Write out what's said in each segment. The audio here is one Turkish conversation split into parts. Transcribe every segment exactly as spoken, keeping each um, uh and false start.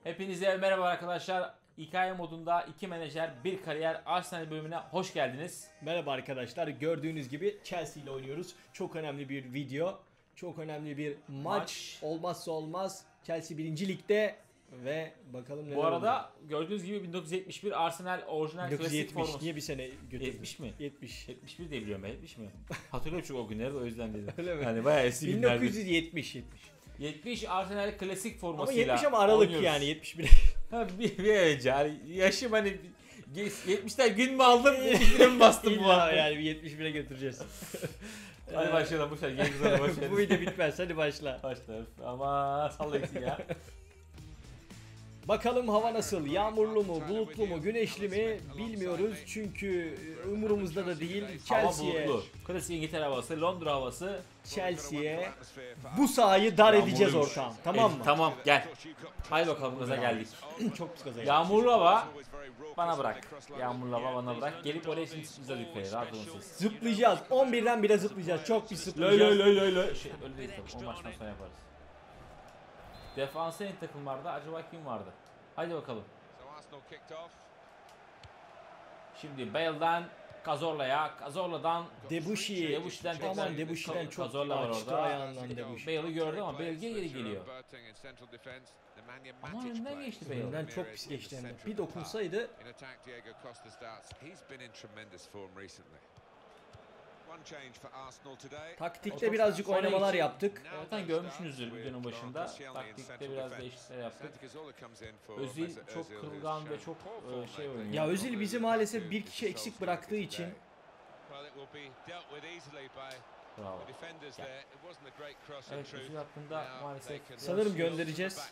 Hepinize merhaba arkadaşlar. Hikaye modunda iki menajer bir kariyer Arsenal bölümüne hoş geldiniz. Merhaba arkadaşlar. Gördüğünüz gibi Chelsea ile oynuyoruz. Çok önemli bir video. Çok önemli bir maç. Maç. Olmazsa olmaz. Chelsea birinci ligde ve bakalım neler Bu arada olacak. gördüğünüz gibi bin dokuz yüz yetmiş bir Arsenal orijinal klasik yetmiş forması. niye bir sene götürdün? yetmiş mi? yetmiş. yetmiş bir diye biliyorum ben. yetmiş mi? Hatırlıyorum çünkü o günleri de o yüzden dedim. Öyle mi? Yani bayağı eski bin günlerdi. dokuz yüz yetmiş yetmiş. yetmiş Arsenal klasik Ama formasıyla yetmiş ama aralık oynuyoruz. yani yetmiş bir. Ha, bir, bir önce yani yaşım hani yetmişler gün mü aldım yetmiş bire mi bastım bu İlla hafta? yani bir yetmiş bire götüreceğiz. Hadi başlayalım bu şey. Genç kızlara başlayalım. Bu video bitmez. Hadi başla. Başlar. Ama sallayın ya. Bakalım hava nasıl? Yağmurlu mu, bulutlu mu, güneşli mi bilmiyoruz. Çünkü umurumuzda da değil. Hava Chelsea'ye bulutlu. Klasik İngiltere havası, Londra havası. Chelsea'ye bu sahayı dar edeceğiz Yağmurluymuş. ortağım. Tamam Evet, mı? tamam gel. Haydi bakalım gaza geldik. Çok pis kazanacağız. Yağmurlu hava bana bırak. Yağmurlu hava bana bırak. Gelip oraya şimdi bize dikkat rahat olun siz. Zıplayacağız. on birden bire zıplayacağız. Çok pis Löy zıplayacağız. löy löy löy löy. Şey, öyle değil tabii. O maçtan sonra yaparız. Defansa en takımlarda acaba kim vardı? Haydi bakalım. Şimdi Bale'dan Cazorla'ya, Cazorla'dan Debussy. Debussy'den tekrar Aman Debussy'den çok Cazorla var açtı orada. ayağından Debussy. Bale'ı gördü ama Bale geri geliyor. Ama önünden geçti Bale. Önünden çok pis geçti hem de. Bir dokunsaydı taktikte birazcık oynamalar yaptık. Zaten görmüşsünüzdür videonun başında. Taktikte biraz değişiklikler yaptık. Özil çok kırılgan ve çok e, şey oynuyor. Ya Özil bizi maalesef bir kişi eksik bıraktığı için Bravo. Gel. Evet, Özil hakkında maalesef sanırım göndereceğiz.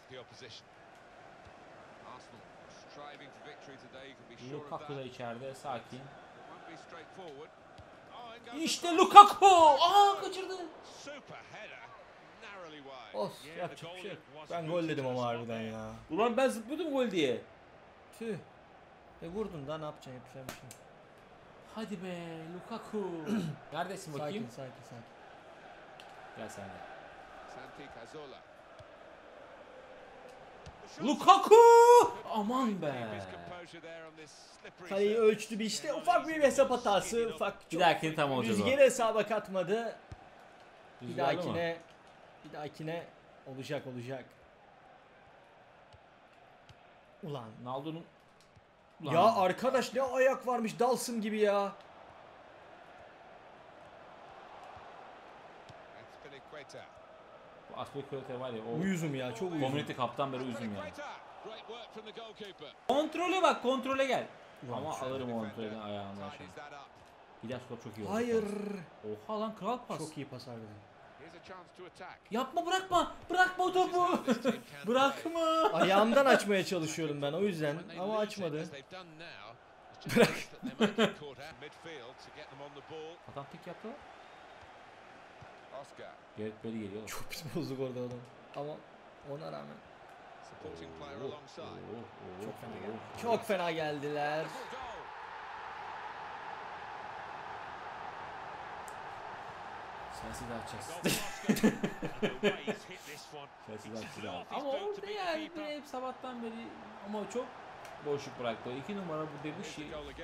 Lukaku da içeride, sakin. İşte Lukaku! Aa kaçırdı. Of, yapacak bir şey yok. Ben gol dedim ama harbiden ya. Ulan ben zıplıyordum gol diye. Tüh. E vurdun da ne yapacaksın, yapacağım bir şey. yok. Hadi be Lukaku. Neredesin bakayım? Sakin sakin sakin. Gel sen de. Lukaku! Aman be. Kaleyi ölçtü bir işte, ufak bir hesap hatası, ufak Bir çok. dahakini tam olacak o. Rüzgarı hesaba katmadı. Bir Rüzgarlı mı? dahakine bir dahakine olacak olacak. Ulan. Naldo'nun Ya arkadaş ne ayak varmış, Dalsın gibi ya. Aspilicueta var ya o Uyuzum ya, çok uyuzum. Community Cup'tan beri üzüm ya. Kontrole bak, kontrole gel. Ulan Ama şu- alırım o kontrolden ayağımdan şimdi. Bilaskop çok iyi oldu. Hayır. Oha lan kral pas. Çok iyi pas harbiden. Yapma, bırakma. Bırakma o topu. Bırakma. Ayağımdan açmaya çalışıyorum ben o yüzden ama açmadı. Bırak. Adam tek yaptı. Evet böyle geliyor. Çok pis bozduk orada adam. Ama ona rağmen çok fena geldi. Çok fena geldiler. Sensiz atacağız. Sensiz atacağız. Ama orada yani böyle hep sabahtan beri ama çok boşluk bıraktı. İki numara bu Debussy.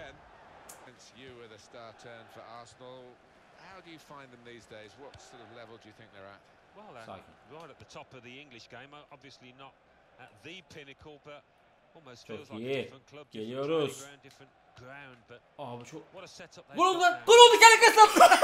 How do you find them these days? What sort of level do you think they're at? Well, uh, right at the top of the English game, obviously not at the pinnacle, but almost feels Çok like a iyi. different club, different Geliyoruz. training ground, different ground, but Aa bu çok... what a setup they've Gol oldu got lan! now. Gol oldu, kendi kasap!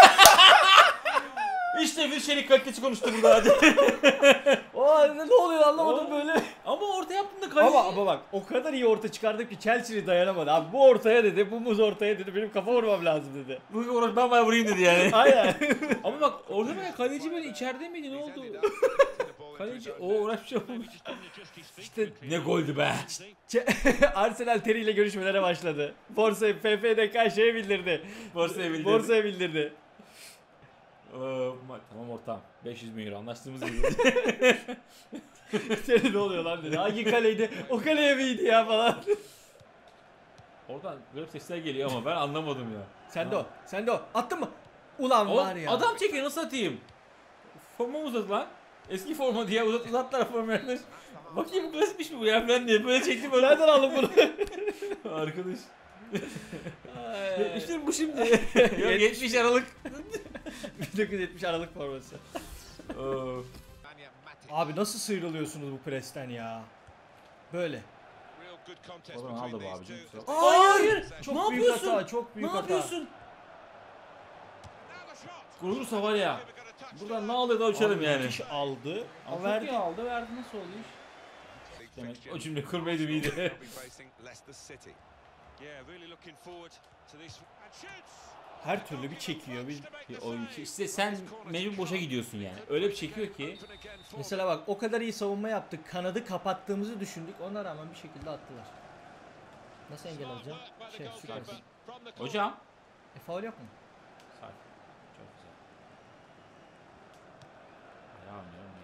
İşte bir çelik kalitesi konuştu burada hadi. Aa ne oluyor anlamadım Oo. böyle. Ama orta yaptığında kaleci... Ama ama bak o kadar iyi orta çıkardık ki Chelsea'li dayanamadı. Abi bu ortaya dedi, bu muz ortaya dedi. Benim kafa vurmam lazım dedi. Bu uğraş ben bana vurayım dedi yani. Aynen. Ama bak orada ben kaleci böyle içeride miydi, ne oldu? Kaleci o uğraşmış olmuş. İşte Ne goldü be. Arsenal teriyle görüşmelere başladı. Borsa F F D K şeye bildirdi. Borsaya bildirdi. Borsaya bildirdi. Ee, ma- tamam ortam. beş yüz bin euro anlaştığımız gibi. Senin ne oluyor lan dedi. Hangi kaleydi? O kaleye miydi ya falan. Oradan garip sesler geliyor ama ben anlamadım ya. Sen de o. Sen de o. Attın mı? Ulan Oğlum, var ya. adam çekiyor, nasıl atayım? Forma uzadı lan. Eski forma diye uzat uzattılar formalarını. Bakayım bu klasikmiş mi bu ya falan diye böyle çektim böyle. Nereden aldın bunu? Arkadaş. Ay. yetmiştir bu şimdi. Yok yetmiş Aralık. bin dokuz yüz yetmiş Aralık forması. Oo. Abi nasıl sıyrılıyorsunuz bu presten ya? Böyle. Oğlum aldı bu abicim. Hayır. Çok Ne büyük yapıyorsun? hata, çok büyük Ne hata. yapıyorsun? Kurulursa var ya. Buradan ne alıyor da uçarım yani. Müthiş aldı. Ama Ama verdi. aldı verdi nasıl oluyor iş? Demek o cümle kurmaydı iyiydi. Her türlü bir çekiyor. Bir... Bir oyuncu. İşte sen mecbur boşa gidiyorsun yani. Öyle bir çekiyor ki. Mesela bak o kadar iyi savunma yaptık. Kanadı kapattığımızı düşündük. Ona rağmen bir şekilde attılar. Nasıl engel alacağım? Şey süpersin. Hocam. E faul yok mu? Sakin. Çok güzel. Ayağım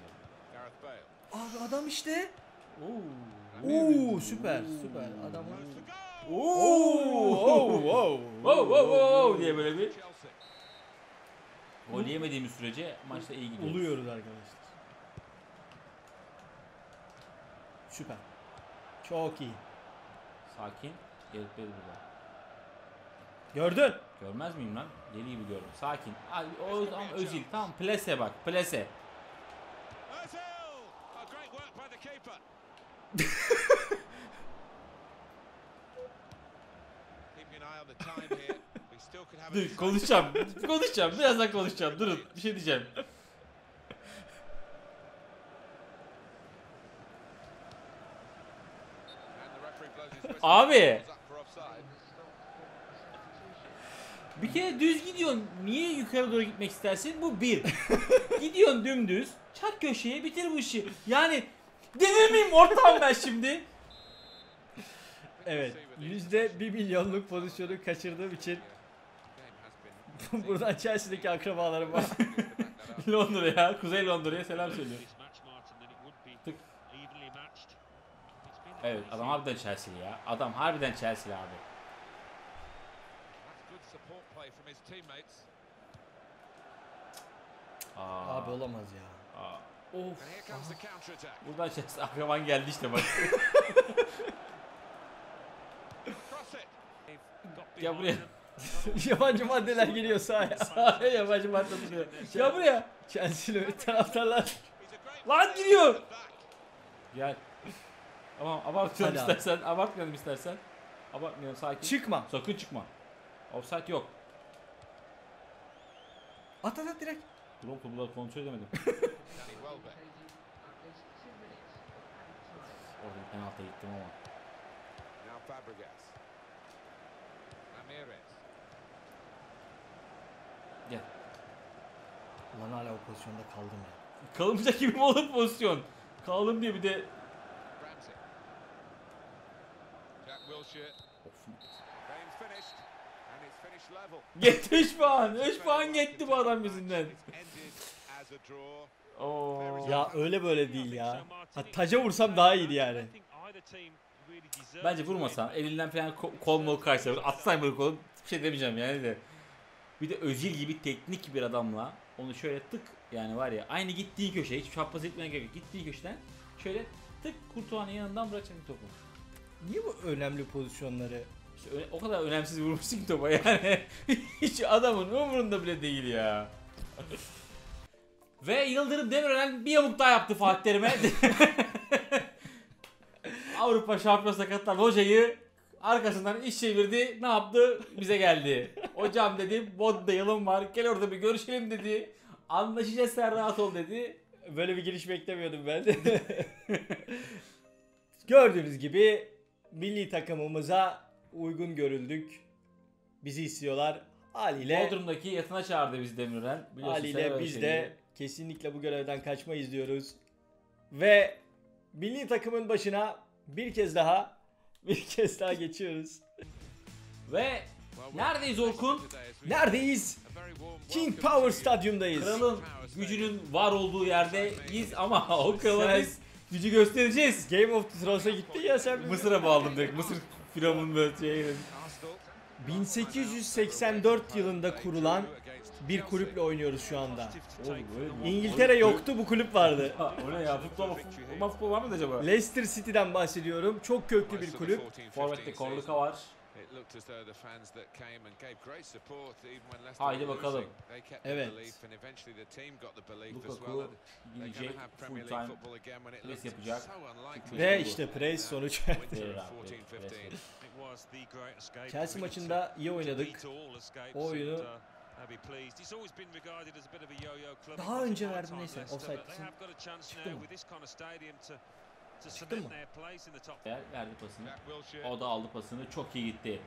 Abi adam işte. Oo. Oo süper süper adamı. Oo. Oo, wow. Wow wow wow diye böyle bir gol yemediğimiz sürece maçta iyi gidiyoruz. Oluyoruz arkadaşlar. Süper. Çok iyi. Sakin. Gelip beni burada. Gördün. Görmez miyim lan? Deli gibi gördüm. Sakin. Abi, o tamam Özil. Tamam plase bak. Plase. Dur konuşacağım. konuşacağım. Birazdan konuşacağım. Durun. Bir şey diyeceğim. Abi. Bir kere düz gidiyorsun. Niye yukarı doğru gitmek istersin? Bu bir. Gidiyorsun dümdüz. Çak köşeye bitir bu işi. Yani denir miyim ortam ben şimdi? Evet. Yüzde bir milyonluk pozisyonu kaçırdığım için buradan Chelsea'deki akrabalarım var. Londra'ya, Kuzey Londra'ya selam söylüyor. Tık. Evet, adam harbiden Chelsea'li ya. Adam harbiden Chelsea'li abi. Aa, Abi olamaz ya. Aa. Of. Buradan Chelsea akraban geldi işte bak. Gel buraya. Yabancı maddeler geliyor sahaya. Sahaya yabancı madde tutuyor. Gel buraya. Chelsea'li taraftarlar. Lan gidiyor. Gel. Tamam abartmayalım Hadi abi. istersen. Abartmayalım istersen. Abartmayalım sakin. Çıkma. Sakın çıkma. Offside yok. At at at direkt. Dur oğlum topuları kontrol edemedim. Orada bir penaltı gittim ama. Gel. Ulan hala o pozisyonda kaldım ya. Kalınacak gibi mi olur pozisyon? Kaldım diye bir de. Gitti üç puan. üç puan gitti bu adam yüzünden. Oo. Ya öyle böyle değil ya. Ha, taca vursam daha iyiydi yani. Bence vurmasan elinden falan ko- kol mol kaçsa atsan böyle kolu bir şey demeyeceğim yani de. Bir de Özil gibi teknik bir adamla onu şöyle tık yani var ya aynı gittiği köşe hiç çapraz etmeye gerek yok. Gittiği köşeden şöyle tık Kurtuğa'nın yanından bırakacaksın topu. Niye bu önemli pozisyonları? İşte öyle- o kadar önemsiz vurmuşsun ki topa yani. Hiç adamın umurunda bile değil ya. Ve Yıldırım Demirören bir yamuk daha yaptı Fatih Terim'e. Avrupa Şampiyonası'na katılan hocayı arkasından iş çevirdi. Ne yaptı? Bize geldi. Hocam dedi, Bod'da yılım var. Gel orada bir görüşelim dedi. Anlaşacağız sen rahat ol dedi. Böyle bir giriş beklemiyordum ben de. Gördüğünüz gibi milli takımımıza uygun görüldük. Bizi istiyorlar. Haliyle, Bodrum'daki yatına çağırdı bizi Demirören. Biliyorsun sen haliyle öyle biz şeyi. de kesinlikle bu görevden kaçmayız diyoruz. Ve milli takımın başına bir kez daha bir kez daha geçiyoruz. Ve neredeyiz Orkun? Neredeyiz? King Power Stadyum'dayız. Kralın gücünün var olduğu yerdeyiz ama o krala Sen- biz gücü göstereceğiz. Game of Thrones'a gittin ya sen. Mısır'a bağladım direkt. Mısır firavun böyle şey. bin sekiz yüz seksen dört yılında kurulan bir kulüple oynuyoruz şu anda. Oğlum böyle mi? İngiltere yoktu, bu kulüp vardı. Ha, o ne ya? Futbol, futbol, futbol var mı acaba? Leicester City'den bahsediyorum. Çok köklü bir kulüp. Forvet'te Korluka var. Haydi bakalım. Evet. Lukaku gidecek, full time pres yapacak. Ve işte Press sonuç. Chelsea maçında iyi oynadık. O oyunu daha önce verdim, neyse. Offside çıktı mı? Çıktı mı? Verdi pasını. O da aldı pasını. Çok iyi gitti.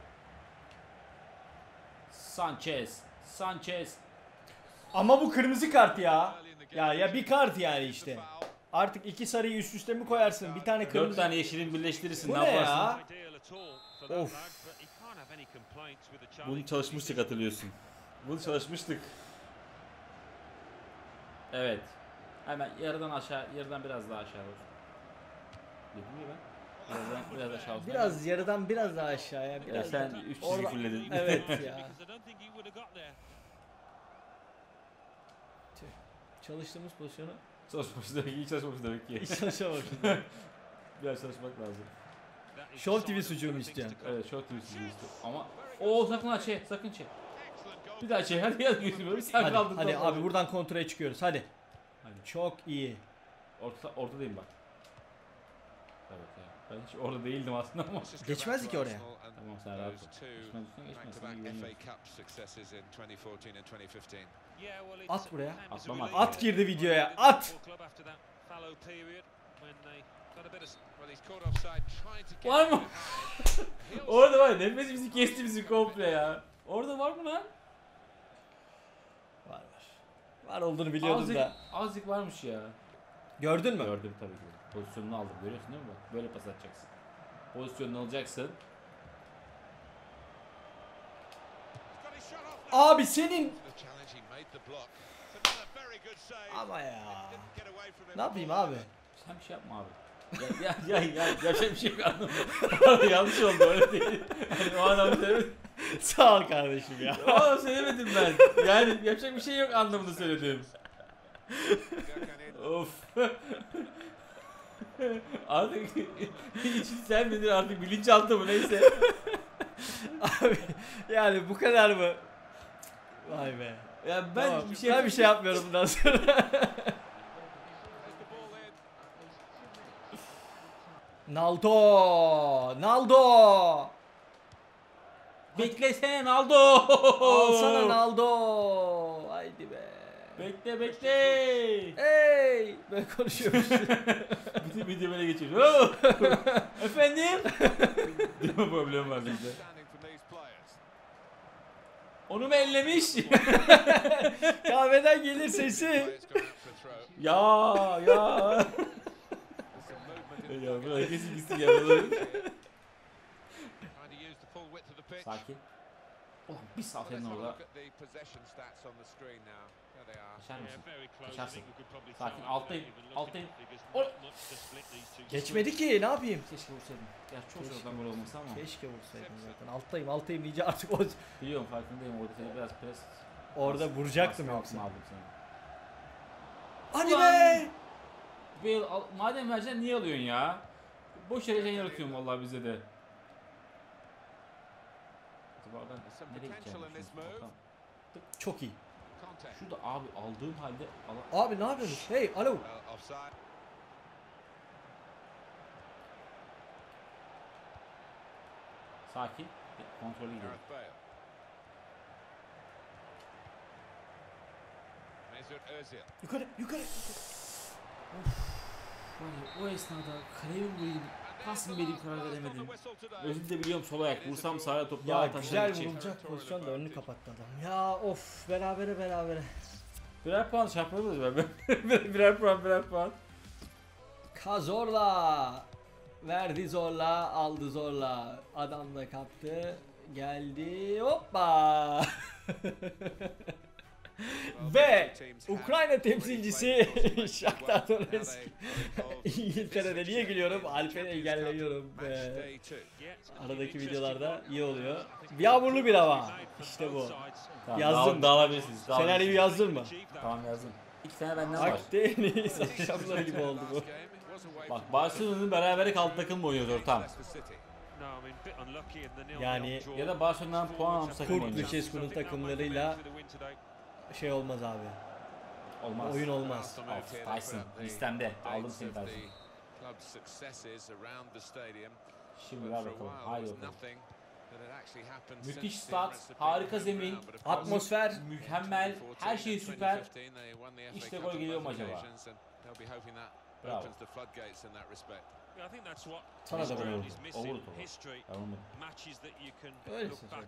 Sanchez. Sanchez. Ama bu kırmızı kart ya. Ya ya bir kart yani işte. Artık iki sarıyı üst üste mi koyarsın? Bir tane kırmızı. Dört tane yeşilin birleştirirsin. Bu ne ne yaparsın? ya? Of. Bunu çalışmıştık, hatırlıyorsun. Bunu çalışmıştık. Evet. Hemen yarıdan aşağı, yarıdan biraz daha aşağı doğru. Dedim mi ben? Yarıdan biraz aşağı olsun. Biraz yarıdan biraz daha aşağıya. Biraz Ya sen daha- üç çizgi Orada- fulledin. Evet ya. Tüh. Çalıştığımız pozisyonu Çalışmamış demek ki, iyi çalışmamış demek ki. hiç çalışamamışız. Biraz çalışmak lazım. Show T V sucuğunu istiyorsun. Evet, çok iyi istiyor. Ama o sakın aç, şey, sakın çek. Bir daha çek, hadi yaz gözümü. Bir sen Hadi, kaldın. hadi tamam. abi buradan kontrole çıkıyoruz. Hadi. Hadi. Çok iyi. Orta, ortadayım bak. Evet ya. Ben hiç orada değildim aslında ama. Geçmezdi ki oraya. Tamam, sen rahat ol. Geçmez üstüne geçmez. Sana güveniyorum. At buraya. Atlama, at. At girdi videoya. At. Var mı? Orada var ya, nefesimizi kesti bizi komple ya. Orada var mı lan? Var var. Var olduğunu biliyordum Azıcık, da. azıcık varmış ya. Gördün mü? Gördüm tabii ki. Pozisyonunu aldım. Görüyorsun değil mi bak? Böyle pas atacaksın. Pozisyonunu alacaksın. Abi senin. Ama ya. Ne yapayım abi? Sen bir şey yapma abi. Ya ya ya, ya yapacak bir şey yok, anlamadım. Yanlış oldu, öyle değil. Hani o adamı söylemedim. Sağ ol kardeşim ya. O adamı söylemedim ben. Yani yapacak bir şey yok anlamında söyledim. Of. Artık için sen midir artık, bilinçaltı mı neyse. Abi yani bu kadar mı? Vay be. Ya ben Tamam, bir şey ben bir şey yapmıyorum bundan sonra. Naldo! Naldo! Beklesene Naldo. Alsana Naldo! Haydi be. Bekle bekle. Hey! Ben konuşuyorum. Bütün video böyle geçiyor. Oh! Efendim? Değil mi, problem var bizde. Onu mu ellemiş? Kahveden gelir sesi. ya ya. Ya bırak kesin gitsin ya. Sakin. Ulan bir sağ senin orada. Kaçar mısın? Kaçarsın. Sakin, alttayım. Alttayım. O- Geçmedi ki, ne yapayım? Keşke vursaydım. Ya çok zordan gol olması ama. Keşke vursaydım zaten. Alttayım, alttayım diyece artık o Biliyorum, farkındayım, orada seni biraz pres. orada vuracaktım Baskı yoksa. altına aldım seni. Hadi Ulan! be! Bale, al, madem vereceksin niye alıyorsun ya? Boş yere can yaratıyorsun vallahi bize de. Acaba oradan nereye gideceğim? Bakalım. Çok iyi. Şurada abi aldığım halde ala- Abi ne yapıyorsunuz? Hey, alo. sakin. Kontrolü gidelim. Yukarı, yukarı. Var ya, o esnada kaleye mi vurayım, pas mı vereyim karar veremedim. Özür de biliyorum, sol ayak. Vursam sağa top daha Ya taşlar güzel gidecek. vurulacak pozisyon da önünü kapattı adam. Ya of, berabere berabere. Birer puan çarpmadınız mı? birer puan, birer puan. Kazorla. Verdi zorla, aldı zorla. Adam da kaptı. Geldi. Hoppa. Ve Ukrayna temsilcisi Shakhtar Donetsk. İngiltere'de niye gülüyorum? Alper'i engelliyorum. Ee, aradaki videolarda iyi oluyor. Yağmurlu bir hava. İşte bu. Tamam, Yazdım. dağ- Dağılabilirsiniz. Senaryoyu dağılabilirsiniz. yazdın mı? Tamam yazdım. İki tane benden var. Akdeniz akşamları gibi oldu bu. Bak Barcelona'nın berabere kaldı takım mı oynuyordu ortam? Yani Ya da Barcelona'dan puan almış takım Kurt oynuyor. Lucescu'nun takımlarıyla şey olmaz abi. Olmaz. Oyun olmaz. Of, Tyson listemde. Aldım seni Tyson. Şimdi ver bakalım. Haydi bakalım. Müthiş stat, harika zemin, Atmosfer. mükemmel, her şey süper. İşte gol geliyor mu acaba? Bravo. Sana da Over bunu. topu. Tamam mı? Öyle söyleyeyim.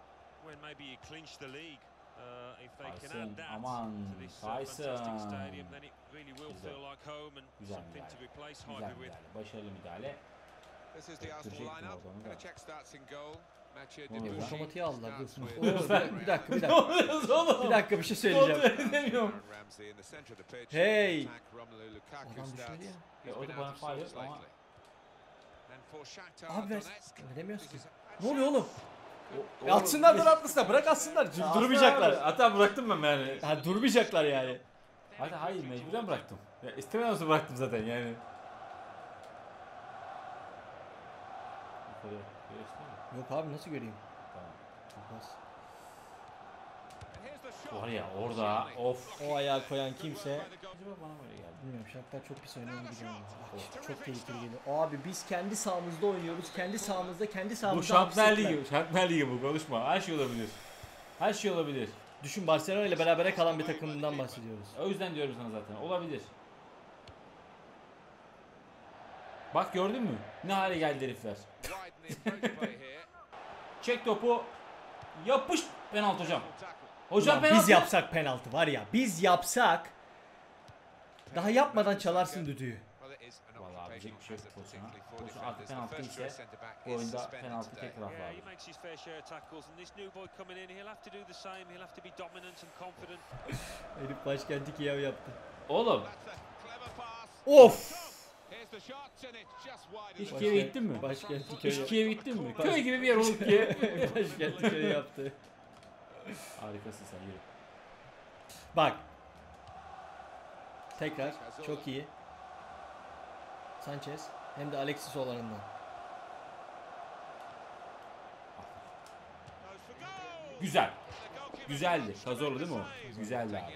Tyson, aman Tyson. Güzel müdahale. Güzel müdahale. Başarılı müdahale. Götürecektim oradan da. Otomatiğe aldılar. Dur. Oo, bir dakika, bir dakika, bir dakika. oluyoruz oğlum? Bir dakika bir şey söyleyeceğim. Kontrol edemiyorum. Hey! Adam düşmedi ya. Ya o da bana faal yok ama Abi ver. Veremiyorsun. Ne oluyor oğlum? O- E atsınlar da atlasınlar. Bırak atsınlar. Dur- Durmayacaklar. Hatta bıraktım ben yani. Ha durmayacaklar yani. Hadi hayır mecburen bıraktım. Ya istemeden sonra bıraktım zaten yani. Yukarı görüyorsun değil mi? Yok abi nasıl göreyim? Tamam. Olmaz. Var ya orada of. O ayağı koyan kimse Acaba bana böyle geldi. bilmiyorum. Shakhtar çok pis oynuyor gibi geliyor. Bak, çok tehlikeli geliyor. Abi biz kendi sahamızda oynuyoruz. Kendi sahamızda kendi Bu sahamızda. Şampiyonlar hapsettiler. Ligi, Şampiyonlar Ligi bu konuşma. Her şey olabilir. Her şey olabilir. Düşün Barcelona ile berabere kalan bir takımından bahsediyoruz. O yüzden diyorum sana zaten. Olabilir. Bak gördün mü? Ne hale geldi herifler. Çek topu. Yapış. Penaltı hocam. Hocam Ulan penaltı. biz yapsak penaltı var ya. Biz yapsak daha yapmadan çalarsın düdüğü. Vallahi diyecek bir şey yok pozisyona. Pozisyon artık penaltı ise bu oyunda penaltı tek taraf Yeah, he lazım. makes his fair share of tackles, and this new boy coming in, he'll have to do the same. He'll have to be dominant and confident. Herif başkenti Kiev yaptı. Oğlum Of! hiç Kiev'e gittin mi? Başkenti köy. Hiç Kiev'e gittin mi? Köy gibi bir yer oğlum Kiev. Başkenti köy yaptı. Harikasın sen yürü. Bak. Tekrar çok iyi. Sanchez hem de Alexis olanından. Güzel. Güzeldi. Kazorlu değil mi o? Güzeldi abi.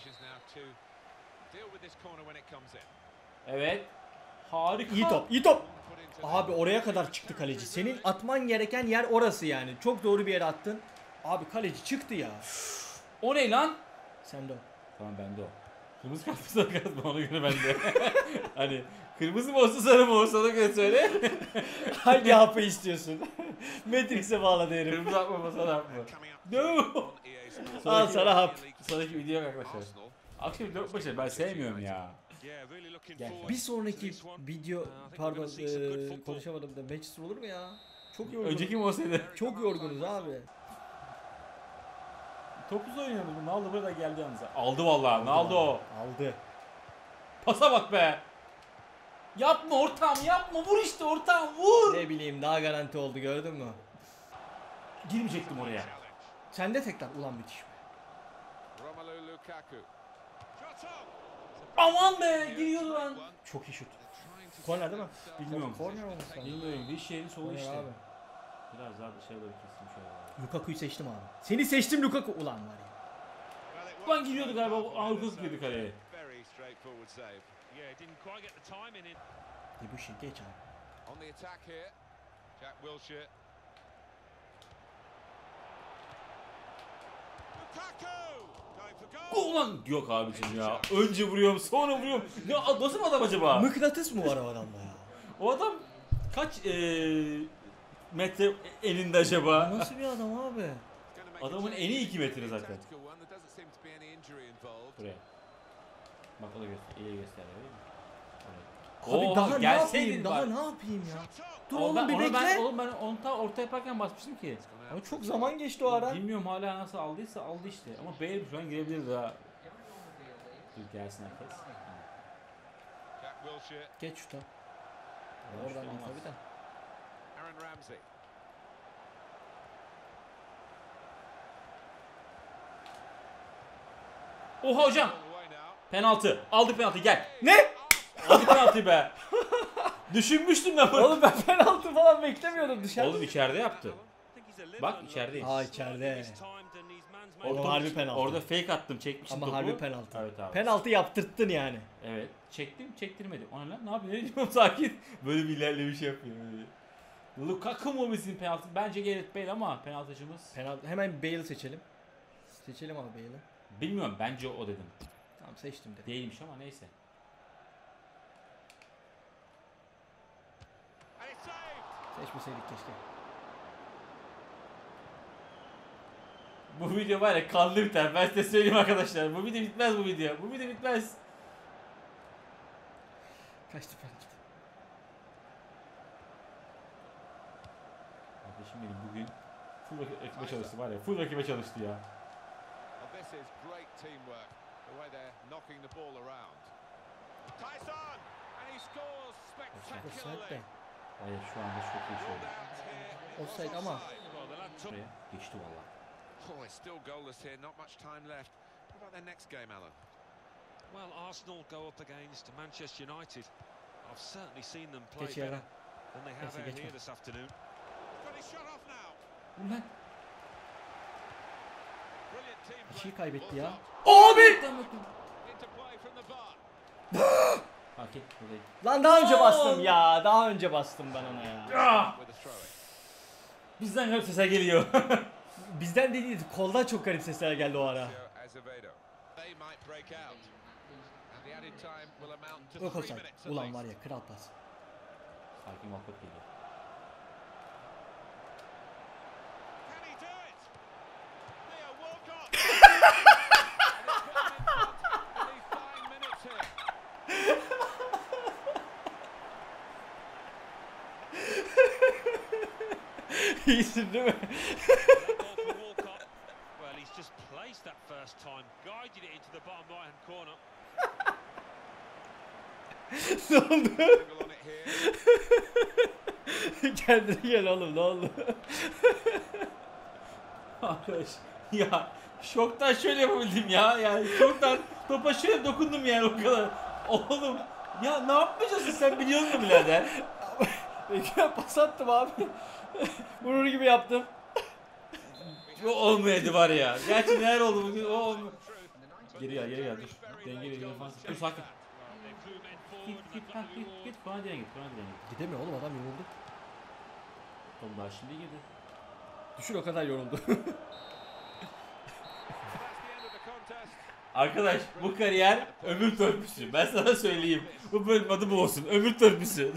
Evet. Harika. İyi top, iyi top. Abi oraya kadar çıktı kaleci. Senin atman gereken yer orası yani. Çok doğru bir yere attın. Abi kaleci çıktı ya. O ne lan? Sen de o. Tamam bende o. Kırmızı kart mı sarı kart mı ona göre bende. Hani kırmızı mı olsa sarı mı olsa ona göre söyle. Hangi hapı istiyorsun? Matrix'e bağladı herif. Kırmızı hap mı sarı hap mı? No. Al sana hap. Sonraki video arkadaşlar. Akşam dört başa ben sevmiyorum ya. Yeah, really looking Gel. forward Bir to sonraki this one. video Uh, I think we're pardon gonna see some good eee, football. konuşamadım da Manchester olur mu ya? Çok yorgunuz. Önceki mi olsaydı? Çok yorgunuz abi. Topuz oynuyordu bu. Naldo burada geldi yalnız. Aldı vallahi. Naldo. Aldı. Pasa bak be. Yapma ortam yapma. Vur işte ortam vur. Ne bileyim daha garanti oldu gördün mü? Girmeyecektim oraya. Sen de tekrar ulan müthiş be. Romelu Lukaku. Aman be giriyordu lan. Çok iyi şut. Korner değil mi? Bilmiyorum. Korner olması lazım. Bilmiyorum. Bir şeyin solu Korner işte. abi. Biraz daha dışarı doğru kesin şöyle. Lukaku'yu seçtim abi. Seni seçtim Lukaku. Ulan var ya. Ulan giriyordu galiba. Avrupa girdi kaleye. Very straightforward save. Yeah, didn't quite get the timing in. Debussy geç abi. On the attack here, Jack Wilshere. Lukaku going for goal. Gol lan. Yok abicim ya. Önce vuruyorum sonra vuruyorum. Ya nasıl bir adam acaba? Mıknatıs mı var o adamda ya? O adam kaç eee metre elinde acaba? Nasıl bir adam abi? Adamın eni iki metre zaten. Buraya. Bak o da göster. İyi göster değil mi? Oraya. Abi Oha, daha ne gelseydin yapayım? Daha bak. ne yapayım ya? Dur Oğlum oğlum ben, bir onu bekle. ben, oğlum ben onu ta orta yaparken basmıştım ki. Ama çok zaman geçti o ara. Bilmiyorum hala nasıl aldıysa aldı işte. Ama Bale şu an girebilirdi ha. Dur gelsin herkes. Jack Wilshere, Geç şuta. Oradan Oradan olmaz. tabii de. Aaron Ramsey. Oha hocam. All the way now. Penaltı. Aldık penaltı gel. Ne? Aldık penaltıyı be. Düşünmüştüm ben bunu. Oğlum ben penaltı falan beklemiyordum dışarıda. Oğlum içeride yaptı. Bak içerideyiz. Aa içeride. Orada, O harbi penaltı. Orada fake attım çekmiştim Ama topu. harbi penaltı. Evet abi. Penaltı yaptırttın yani. Evet. Çektim çektirmedi. Ona lan ne yapıyor? Ne diyorum sakin. Böyle bir ilerlemiş yapıyor. Böyle. Lukaku mu bizim penaltı? Bence Gareth Bale ama penaltıcımız. Penaltı. Hemen Bale'ı seçelim. Seçelim abi Bale'ı. Bilmiyorum bence o dedim. Tamam seçtim dedim. Değilmiş ama neyse. And it's saved. Seçmeseydik keşke. Bu video var ya kanlı biter. Ben size söyleyeyim arkadaşlar. Bu video bitmez bu video. Bu video bitmez. Kaçtı penaltı. Kardeşim benim bugün full rakibe çalıştı var ya. Full rakibe çalıştı ya. Well, this is great teamwork. The way they're knocking the ball around. Tyson, and he scores Offside spectacularly. de. Hayır şu anda çok iyi şey oldu. Ruled out here. Offside ama. Well, the lad took. Şuraya geçti valla. Oh, it's still goalless here. Not much time left. What about their next game, Alan? Well, Arsenal go up against Manchester United. I've certainly seen them play Geç better yerden. than they have Neyse, out geçme. here this afternoon. Got his shot off now. Ulan. Brilliant team Bir play. şey kaybetti ya. Abi! Into play from the bar. Fark et buradayım. Lan daha önce bastım ya. Daha önce bastım ben ona ya. Ah! With a throw in. Bizden garip sesler geliyor. Bizden değil, koldan çok garip sesler geldi o ara. Azevedo. They might break out. And the added time will amount to Yok three olsaydı. minutes at Ulan least. var ya kral pas. Sakin vakit geliyor. Can he do it? Theo Walcott. And he's put them in front in these fine minutes here. İyisin değil mi? That goal for Walcott. Well, he's just placed that first time, guided it into the bottom right-hand corner. Ne oldu? Angle on it here. Kendine gel oğlum, ne oldu? Arkadaş ya şoktan şöyle yapabildim ya. Yani şoktan topa şöyle dokundum yani o kadar. Oğlum ya ne yapmayacaksın sen biliyor musun birader? Bekle pas attım abi. Vurur gibi yaptım. O olmayaydı var ya. Gerçi neler oldu bugün o olmuyor. Geri gel geri gel dur. Dengeli defans. Dur sakin. Git git ha, git git. Sonra direğe git. Sonra direğe git. Gidemiyor oğlum, adam yoruldu. Oğlum daha şimdi girdi. Düşün o kadar yoruldu. That's the end of the contest. Arkadaş bu kariyer ömür törpüsü. Ben sana söyleyeyim. Bu bölüm adı bu olsun. Ömür törpüsü.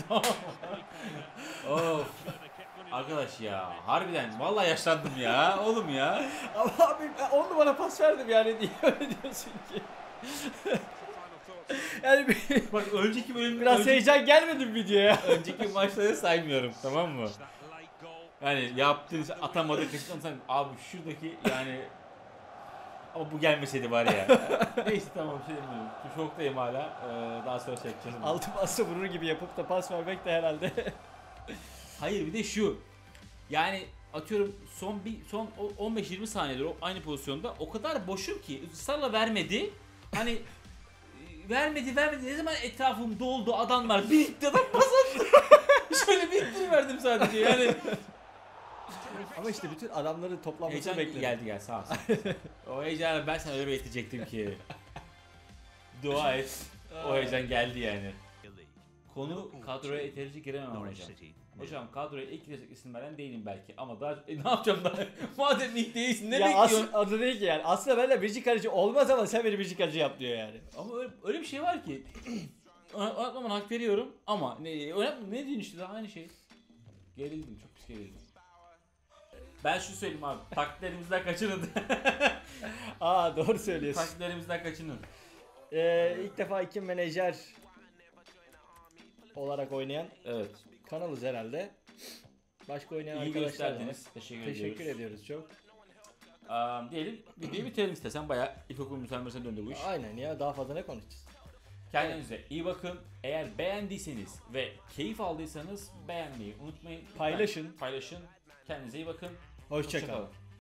Of. Arkadaş ya harbiden vallahi yaşlandım ya oğlum ya. Ama abi on numara pas verdim yani diye öyle diyorsun ki. Final thoughts. Yani bir- Bak önceki bölüm biraz önceki, heyecan gelmedi mi videoya? önceki maçları saymıyorum tamam mı? That late goal. Yani yaptığınız atamadı kaçırdan sen abi şuradaki yani ama bu gelmeseydi var ya. Neyse tamam bir şey demiyorum. Şoktayım hala. Ee, daha sonra şey yapacağız. Altı pası vurur gibi yapıp da pas vermek de herhalde. Hayır bir de şu. Yani atıyorum son bir son on beş yirmi saniyedir o aynı pozisyonda o kadar boşum ki ısrarla vermedi. Hani e, vermedi vermedi ne zaman etrafım doldu adamlar birikti adam pas attı. Şöyle bir verdim sadece yani. Ama işte bütün adamların toplanmasını Heyecan bekledim. geldi gel sağ ol. O heyecanı ben sana öyle bekleyecektim ki. Dua et. O heyecan geldi yani. Konu kadroya yeterince giremem hocam. Hocam kadroya ilk girecek isim veren değilim belki ama daha e, ne yapacağım daha? Madem ilk değilsin ne ya bekliyorsun? as- adı değil ki yani. Aslında ben de birinci kaleci olmaz ama sen beni birinci kaleci yap diyor yani. Ama öyle, öyle bir şey var ki oynatmaman hak veriyorum ama ne oynatma ne diyorsun işte daha aynı şey. Gerildim çok pis gerildim. Ben şu söyleyeyim abi taktiklerimizden kaçının. Aa doğru söylüyorsun. taktiklerimizden kaçının. Ee, ilk defa iki menajer olarak oynayan Evet. kanalız herhalde. Başka oynayan İyi arkadaşlar var. gösterdiniz. Teşekkür, Teşekkür ediyoruz. ediyoruz çok. Aa, diyelim videoyu bitirelim istesen. Bayağı ilkokul müsameresine döndü bu iş. Aynen ya, daha fazla ne konuşacağız? Kendinize iyi bakın. Eğer beğendiyseniz ve keyif aldıysanız beğenmeyi unutmayın. Lütfen Paylaşın. Paylaşın. Kendinize iyi bakın. Hoşça Hoşça kalın. kalın.